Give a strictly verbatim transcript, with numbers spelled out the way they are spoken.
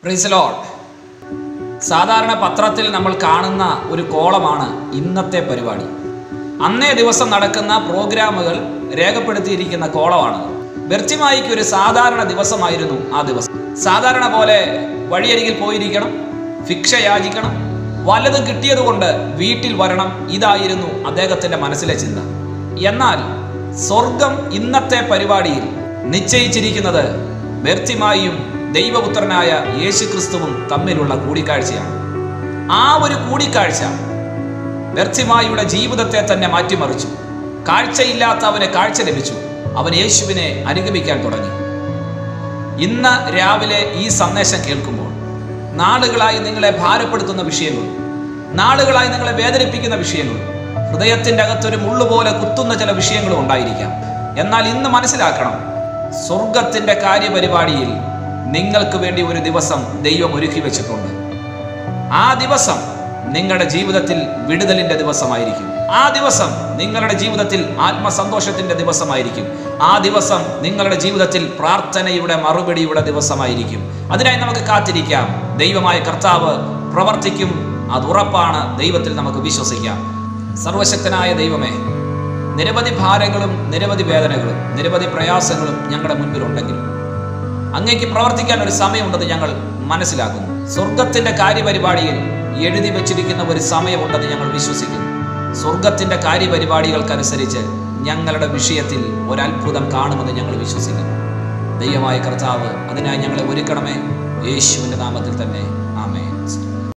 Praise Lord. സാധാരണ പത്രത്തിൽ നമ്മൾ കാണുന്ന ഒരു കോളമാണ് ഇന്നത്തെ പരിപാടി. അന്നേ ദിവസം നടക്കുന്ന പ്രോഗ്രാമുകൾ രേഖപ്പെടുത്തിയിരിക്കുന്ന കോളമാണ്. ബെർത്തിമായിക്ക് ഒരു സാധാരണ ദിവസമായിരുന്നു ആ ദിവസം. സാധാരണ പോലെ വഴിയരികിൽ പോയിരിക്കണം, ഭിക്ഷ യാചിക്കണം, വല്ലതും കിട്ടിയതുകൊണ്ട് വീട്ടിൽ വരണം. ഇതായിരുന്നു അദ്ദേഹത്തിൻ്റെ മനസ്സിലെ ചിന്ത. എന്നാൽ സ്വർഗം ഇന്നത്തെ പരിപാടിയിൽ നിശ്ചയിച്ചിരിക്കുന്നത് ബെർത്തിമായിയും ദൈവപുത്രനായ യേശുക്രിസ്തുവും തമ്മിലുള്ള കൂടിക്കാഴ്ചയാണ്. ആ ഒരു കൂടിക്കാഴ്ച ബെർത്തിമായിയുടെ ജീവിതത്തെ തന്നെ മാറ്റിമറിച്ചു. കാഴ്ചയില്ലാത്ത അവന് കാഴ്ച ലഭിച്ചു. അവൻ യേശുവിനെ അനുഗമിക്കാൻ തുടങ്ങി. ഇന്ന് രാവിലെ ഈ സന്ദേശം കേൾക്കുമ്പോൾ നാളുകളായി നിങ്ങളെ ഭാരപ്പെടുത്തുന്ന വിഷയങ്ങൾ, നാളുകളായി നിങ്ങളെ വേദനിപ്പിക്കുന്ന വിഷയങ്ങൾ, ഹൃദയത്തിൻ്റെ അകത്തൊരു മുള്ളുപോലെ കുത്തുന്ന ചില വിഷയങ്ങളും ഉണ്ടായിരിക്കാം. എന്നാൽ ഇന്ന് മനസ്സിലാക്കണം, സ്വർഗത്തിൻ്റെ കാര്യപരിപാടിയിൽ നിങ്ങൾക്ക് വേണ്ടി ഒരു ദിവസം ദൈവം ഒരുക്കി വെച്ചിട്ടുണ്ട്. ആ ദിവസം നിങ്ങളുടെ ജീവിതത്തിൽ വിടുതലിൻ്റെ ദിവസമായിരിക്കും. ആ ദിവസം നിങ്ങളുടെ ജീവിതത്തിൽ ആത്മസന്തോഷത്തിൻ്റെ ദിവസമായിരിക്കും. ആ ദിവസം നിങ്ങളുടെ ജീവിതത്തിൽ പ്രാർത്ഥനയുടെ മറുപടിയുടെ ദിവസമായിരിക്കും. അതിനായി നമുക്ക് കാത്തിരിക്കാം. ദൈവമായ കർത്താവ് പ്രവർത്തിക്കും, അത് ഉറപ്പാണ്. ദൈവത്തിൽ നമുക്ക് വിശ്വസിക്കാം. സർവശക്തനായ ദൈവമേ, നിരവധി ഭാരങ്ങളും നിരവധി വേദനകളും നിരവധി പ്രയാസങ്ങളും ഞങ്ങളുടെ മുൻപിലുണ്ടെങ്കിൽ അങ്ങേക്ക് പ്രവർത്തിക്കാൻ ഒരു സമയമുണ്ടെന്ന് ഞങ്ങൾ മനസ്സിലാക്കുന്നു. സ്വർഗത്തിൻ്റെ കാര്യപരിപാടിയിൽ എഴുതി വച്ചിരിക്കുന്ന ഒരു സമയമുണ്ടെന്ന് ഞങ്ങൾ വിശ്വസിക്കുന്നു. സ്വർഗത്തിൻ്റെ കാര്യപരിപാടികൾക്കനുസരിച്ച് ഞങ്ങളുടെ വിഷയത്തിൽ ഒരത്ഭുതം കാണുമെന്ന് ഞങ്ങൾ വിശ്വസിക്കുന്നു. ദൈവമായ കർത്താവ്, അതിനായി ഞങ്ങളെ ഒരുക്കണമേ. യേശുവിൻ്റെ നാമത്തിൽ തന്നെ.